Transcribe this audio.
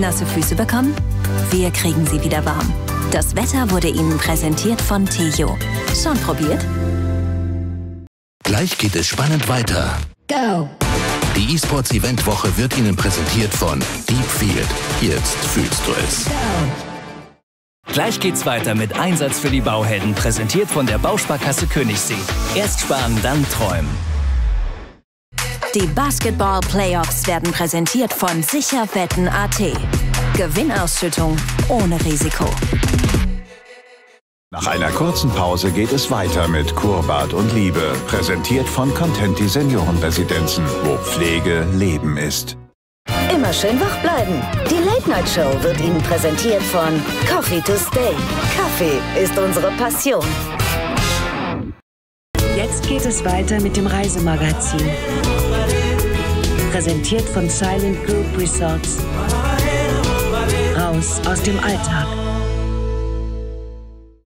Nasse Füße bekommen? Wir kriegen sie wieder warm. Das Wetter wurde Ihnen präsentiert von Tejo. Schon probiert? Gleich geht es spannend weiter. Go! Die eSports-Event-Woche wird Ihnen präsentiert von Deep Field. Jetzt fühlst du es. Gleich geht's weiter mit Einsatz für die Bauhelden, präsentiert von der Bausparkasse Königssee. Erst sparen, dann träumen. Die Basketball-Playoffs werden präsentiert von Sicherwetten.at. Gewinnausschüttung ohne Risiko. Nach einer kurzen Pause geht es weiter mit Kurbad und Liebe, präsentiert von Contenti Seniorenresidenzen, wo Pflege Leben ist. Immer schön wach bleiben. Die Late Night Show wird Ihnen präsentiert von Coffee to Stay. Kaffee ist unsere Passion. Jetzt geht es weiter mit dem Reisemagazin. Präsentiert von Silent Group Resorts. Raus aus dem Alltag.